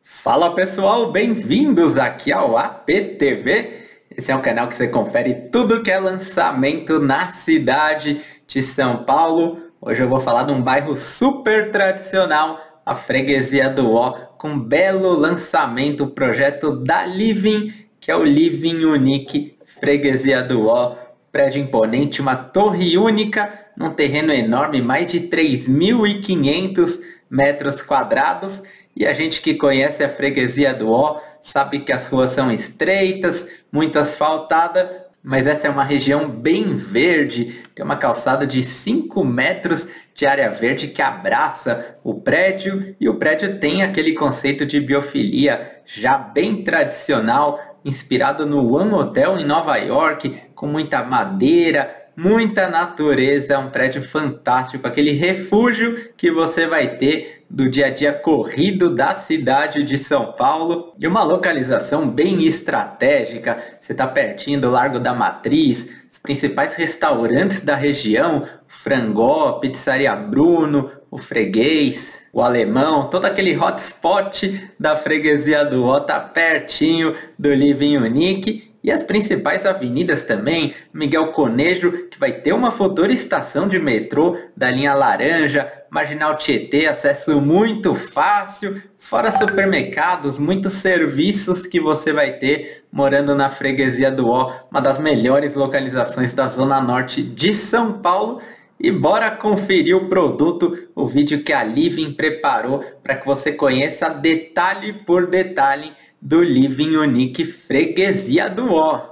Fala pessoal, bem-vindos aqui ao APTV. Esse é um canal que você confere tudo que é lançamento na cidade de São Paulo. Hoje eu vou falar de um bairro super tradicional, a Freguesia do Ó, com um belo lançamento, o projeto da Living, que é o Living Unique Freguesia do Ó. Prédio imponente, uma torre única, num terreno enorme, mais de 3.500 metros quadrados. E a gente que conhece a Freguesia do Ó sabe que as ruas são estreitas, muito asfaltada, mas essa é uma região bem verde, tem uma calçada de 5 metros de área verde que abraça o prédio, e o prédio tem aquele conceito de biofilia já bem tradicional, inspirado no One Hotel em Nova York, com muita madeira, muita natureza, um prédio fantástico, aquele refúgio que você vai ter do dia a dia corrido da cidade de São Paulo, e uma localização bem estratégica. Você está pertinho do Largo da Matriz, os principais restaurantes da região, Frangó, Pizzaria Bruno, o Freguês, o Alemão, todo aquele hotspot da Freguesia do Ó tá pertinho do Living Unique. E as principais avenidas também, Miguel Conejo, que vai ter uma futura estação de metrô da linha laranja, Marginal Tietê, acesso muito fácil, fora supermercados, muitos serviços que você vai ter morando na Freguesia do Ó, uma das melhores localizações da Zona Norte de São Paulo. E bora conferir o produto, o vídeo que a Living preparou para que você conheça detalhe por detalhe do Living Unique Freguesia do Ó.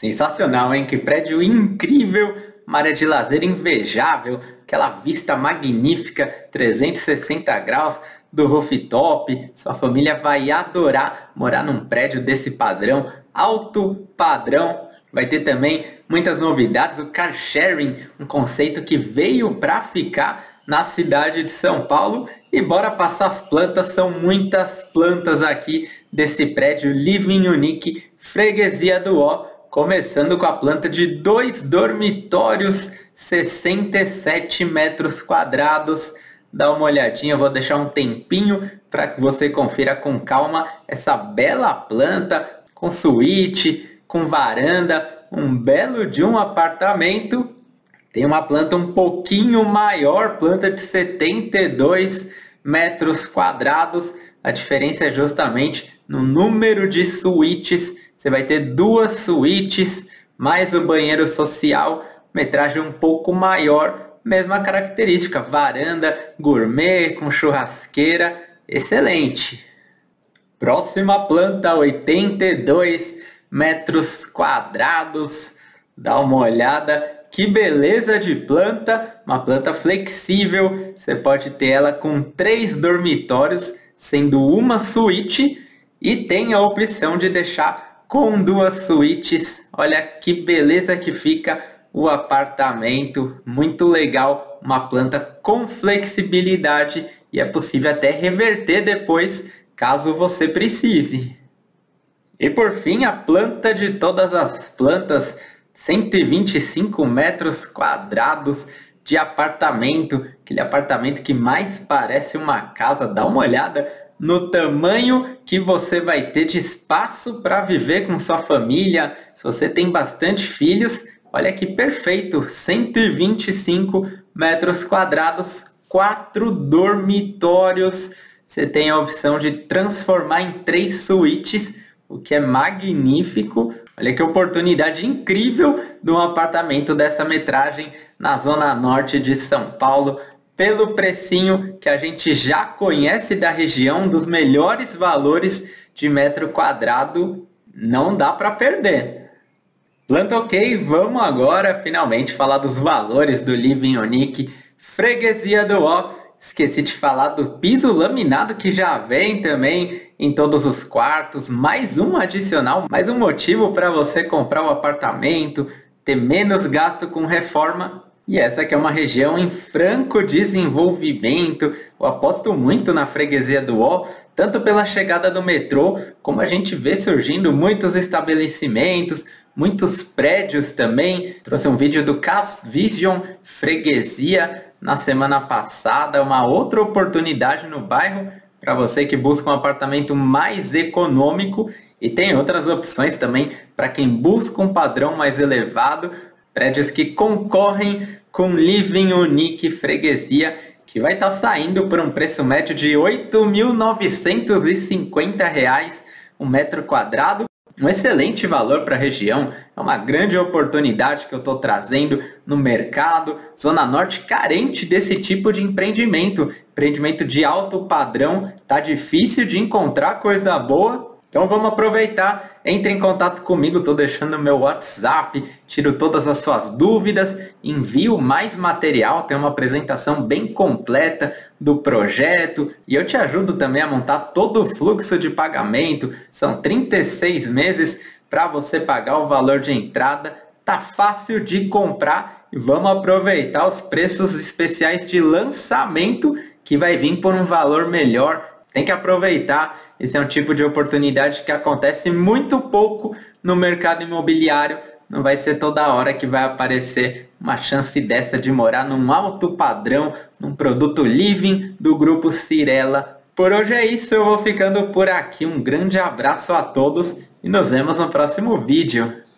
Sensacional, hein? Que prédio incrível, uma área de lazer invejável, aquela vista magnífica, 360 graus do rooftop. Sua família vai adorar morar num prédio desse padrão, alto padrão. Vai ter também muitas novidades, o car sharing, um conceito que veio para ficar na cidade de São Paulo. E bora passar as plantas, são muitas plantas aqui desse prédio Living Unique Freguesia do Ó, começando com a planta de 2 dormitórios, 67 metros quadrados. Dá uma olhadinha, eu vou deixar um tempinho para que você confira com calma essa bela planta, com suíte, com varanda, um belo de um apartamento. Tem uma planta um pouquinho maior, planta de 72 metros quadrados. A diferença é justamente no número de suítes. Você vai ter 2 suítes, mais o banheiro social, metragem um pouco maior, mesma característica, varanda gourmet com churrasqueira, excelente. Próxima planta, 82 metros quadrados, dá uma olhada, que beleza de planta, uma planta flexível, você pode ter ela com 3 dormitórios, sendo uma suíte, e tem a opção de deixar com 2 suítes. Olha que beleza que fica o apartamento, muito legal, uma planta com flexibilidade e é possível até reverter depois, caso você precise. E por fim, a planta de todas as plantas, 125 metros quadrados de apartamento, aquele apartamento que mais parece uma casa. Dá uma olhada no tamanho que você vai ter de espaço para viver com sua família. Se você tem bastante filhos, olha que perfeito, 125 metros quadrados, 4 dormitórios. Você tem a opção de transformar em 3 suítes, o que é magnífico. Olha que oportunidade incrível de um apartamento dessa metragem na zona norte de São Paulo, pelo precinho que a gente já conhece da região, dos melhores valores de metro quadrado, não dá para perder. Planta ok, vamos agora finalmente falar dos valores do Living Unique Freguesia do Ó. Esqueci de falar do piso laminado que já vem também em todos os quartos. Mais um adicional, mais um motivo para você comprar o apartamento, ter menos gasto com reforma. E essa aqui é uma região em franco desenvolvimento. Eu aposto muito na Freguesia do Ó, tanto pela chegada do metrô, como a gente vê surgindo muitos estabelecimentos, muitos prédios também. Trouxe um vídeo do Cas Vision Freguesia na semana passada, uma outra oportunidade no bairro para você que busca um apartamento mais econômico, e tem outras opções também para quem busca um padrão mais elevado, prédios que concorrem com Living Unique Freguesia, que vai estar saindo por um preço médio de R$ 8.950 um metro quadrado. Um excelente valor para a região, é uma grande oportunidade que eu estou trazendo no mercado. Zona Norte carente desse tipo de empreendimento, empreendimento de alto padrão, tá difícil de encontrar coisa boa. Então vamos aproveitar, entre em contato comigo, estou deixando meu WhatsApp, tiro todas as suas dúvidas, envio mais material, tem uma apresentação bem completa do projeto e eu te ajudo também a montar todo o fluxo de pagamento. São 36 meses para você pagar o valor de entrada, tá fácil de comprar e vamos aproveitar os preços especiais de lançamento que vai vir por um valor melhor. Tem que aproveitar. Esse é um tipo de oportunidade que acontece muito pouco no mercado imobiliário. Não vai ser toda hora que vai aparecer uma chance dessa de morar num alto padrão, num produto living do Grupo Cyrela. Por hoje é isso, eu vou ficando por aqui. Um grande abraço a todos e nos vemos no próximo vídeo.